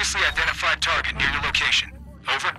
previously identified target near your location. Over.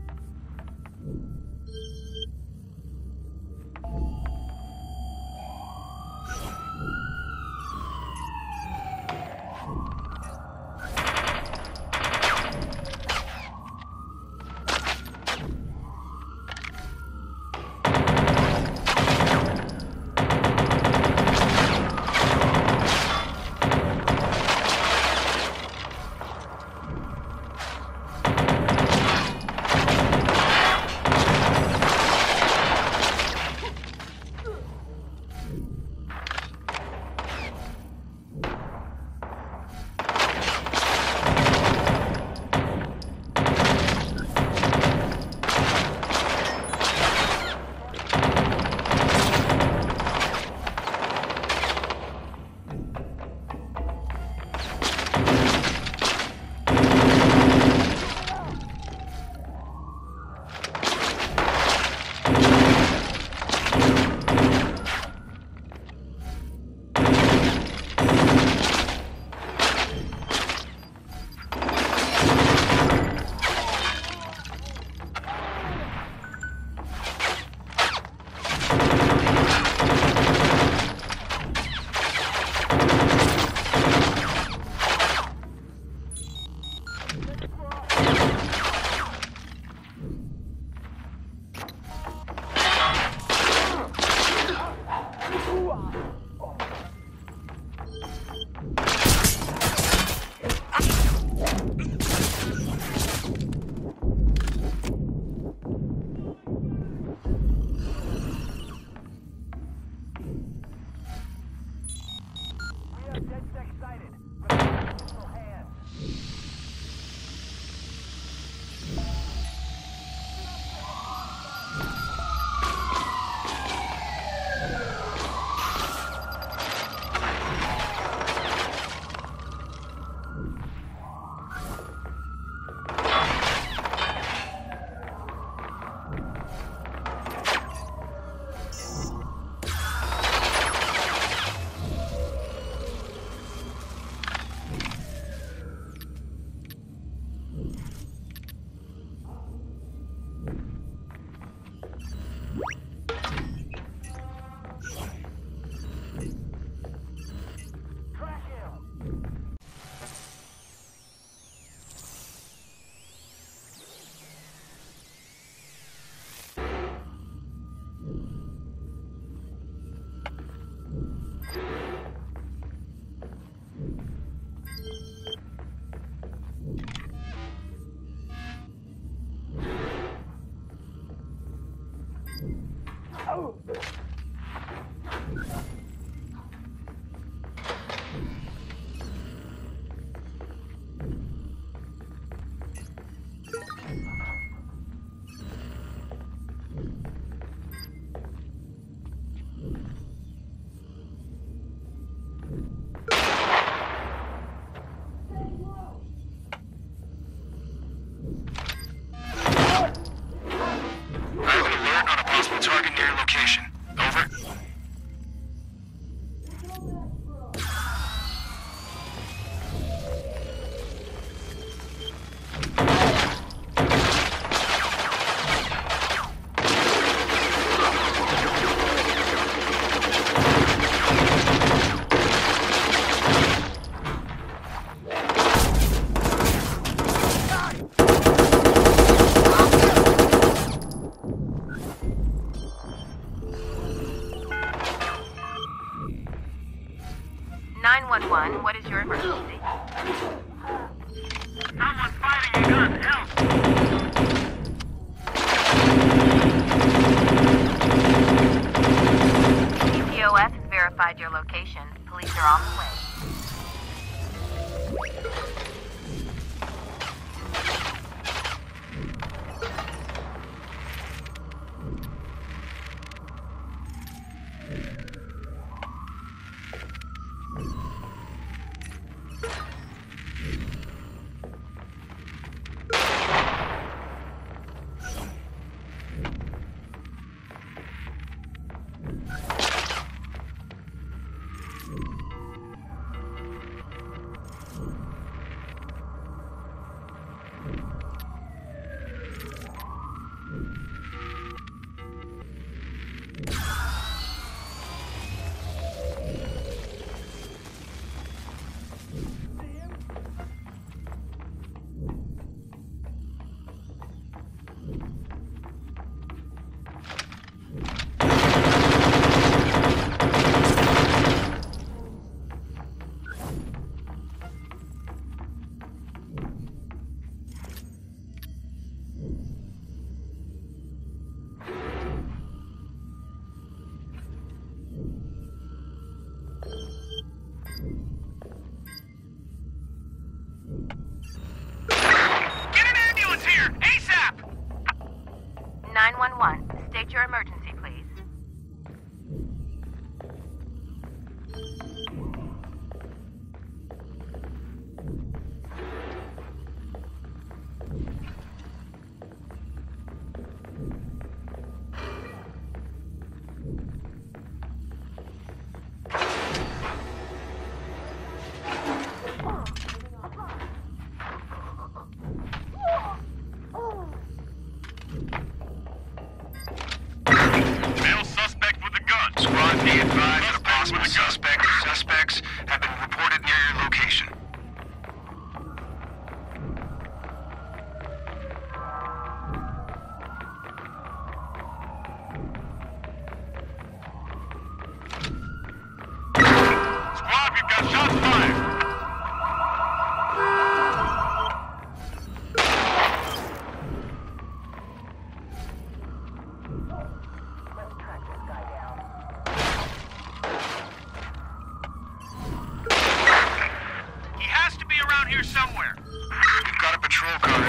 What is your emergency? Someone's firing a gun. Help! TPOS has verified your location. Police are on the way.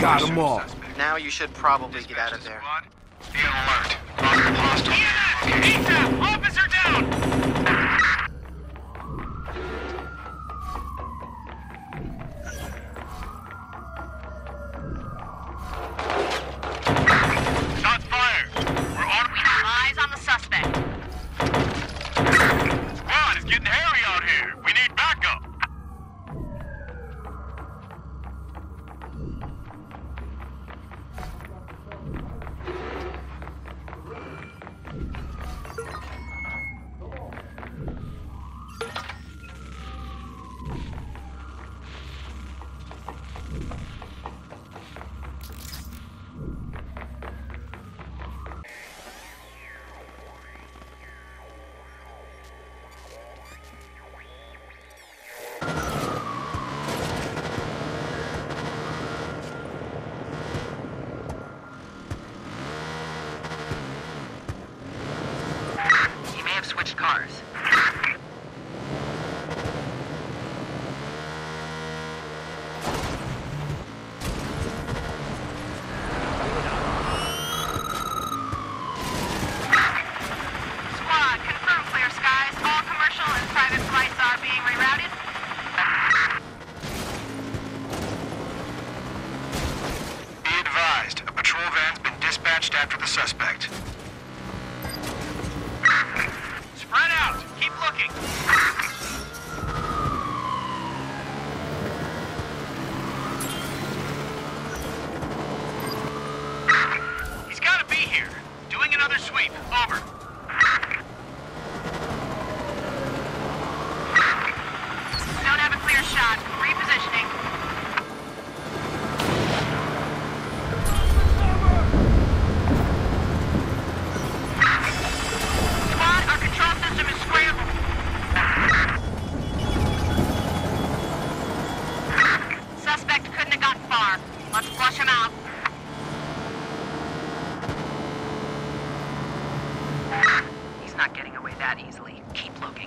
Got them all. Now you should probably get out of there. Be on alert. Possible hostile. EMF! Officer down! Shots fired. We're on. We have eyes on the suspect. Squad is getting hairy out here. We need backup. You may have switched cars. Squad, confirm clear skies. All commercial and private flights are being rerouted. Be advised, a patrol van's been dispatched after the suspect. Spread out! Keep looking! He's gotta be here. Doing another sweep. Over. Don't have a clear shot. Repositioning. Squad, our control system is scrambled. Suspect couldn't have gotten far. Let's flush him out. He's not getting away that easily. Keep looking.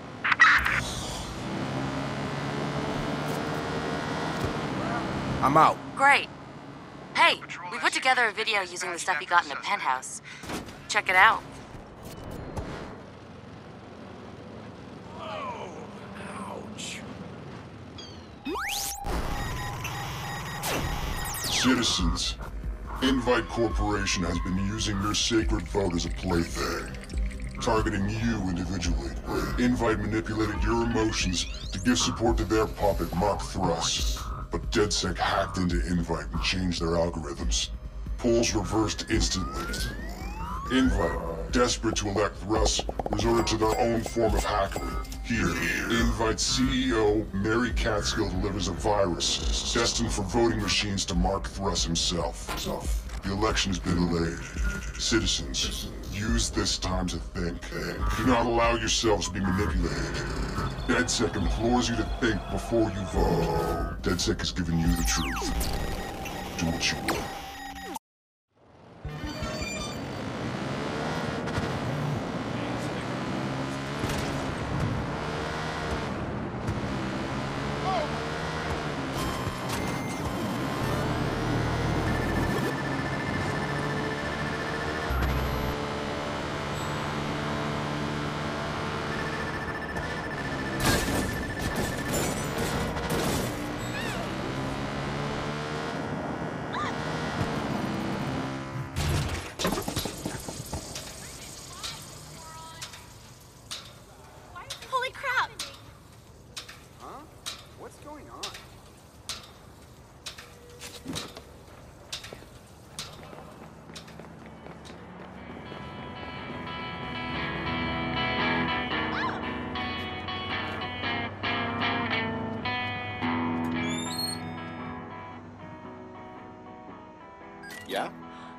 I'm out. Great. Hey, we put together a video using the stuff you got in the penthouse. Check it out. Ouch. Citizens, Invite Corporation has been using your sacred vote as a plaything, targeting you individually. Invite manipulated your emotions to give support to their puppet, Mark Thrust. But DedSec hacked into Invite and changed their algorithms. Polls reversed instantly. Invite, desperate to elect Thrust, resorted to their own form of hackery. Here, Invite CEO Mary Catskill delivers a virus destined for voting machines to Mark Thrust himself. The election's been delayed. Citizens, use this time to think. Do not allow yourselves to be manipulated. DedSec implores you to think before you vote. DedSec has given you the truth. Do what you will. Holy crap! Huh? What's going on? Yeah?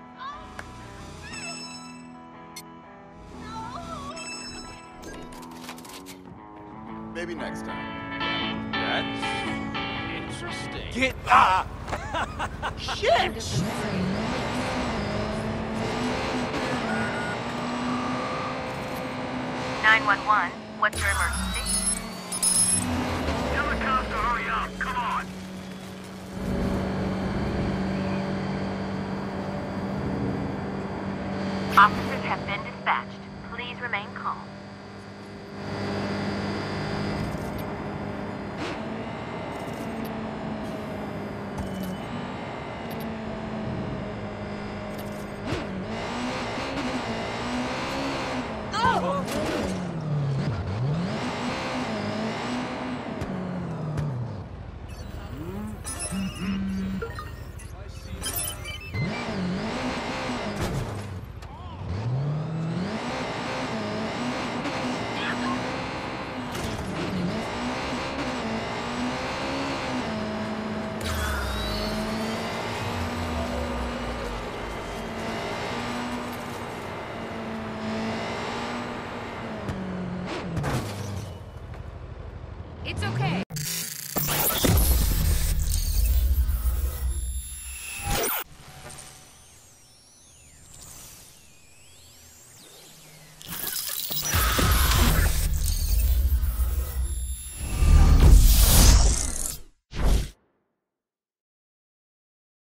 Maybe next time. That's interesting. Get Shit! 911, what's your emergency? Tell the cops to hurry up. Come on. Officers have been dispatched. Please remain calm.